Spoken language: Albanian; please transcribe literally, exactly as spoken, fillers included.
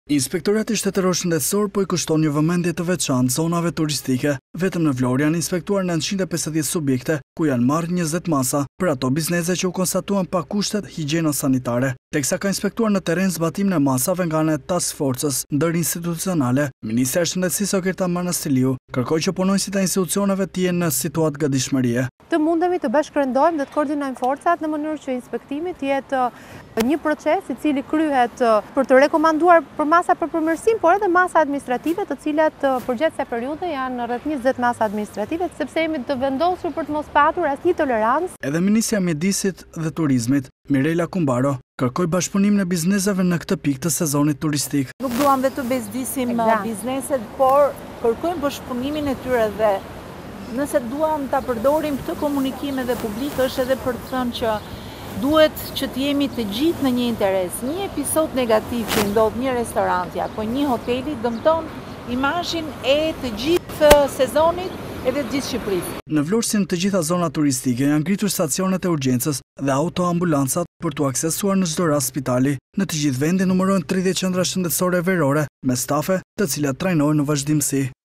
Inspektorati Shtetëror Shëndetësor po i kushton një vëmendje të veçantë zonave turistike. Vetëm në Vlorë janë inspektuar nëntëqind e pesëdhjetë subjekte, ku janë marrë njëzet masa për ato biznese që u konstatuan pa kushtet higjieno-sanitare. Teksa ka inspektuar në terren zbatimin e masave nga ana e Task Forces ndërinstitucionale, Ministri i Shëndetësisë Ogerta Manastiliu kërkoi që punonësit e institucioneve të jenë në situatë gatishmërie. Të mundemi të bashkërëndojmë dhe të koordinojmë forcat në mënyrë që inspektimi të jetë një proces i cili kryhet për të rekomanduar për masa për përmirësim, por edhe masa administrative, të cilat përgjatë kësaj periudhe janë rreth njëzet masa administrative, sepse jemi të vendosur për të mos patur asnjë tolerancë. Edhe Ministria e Mjedisit dhe Turizmit, Mirela Kumbaro, kërkoi bashkëpunimin e bizneseve në këtë pikë të sezonit turistik. Nuk duam vetë të bezdisim bizneset, por kërkojmë bashkëpunimin e tyre dhe nëse duam ta përdorim këtë komunikim edhe publik, është edhe për të thënë që duhet që të jemi të gjithë në një interes. Një episod negativ që ndodh një restoranti apo një hoteli dëmton imazhin e të gjithë sezonit edhe të gjithë Shqipërisë. Në Vlorë, si në të gjitha zonat turistike, janë ngritur stacionet e urgjencës dhe autoambulancat për të aksesuar në çdo rast spitali. Në të gjithë vendin numërohen tridhjetë qendra shëndetësore verore me stafe të cilat trajnojnë në vazhdimsi.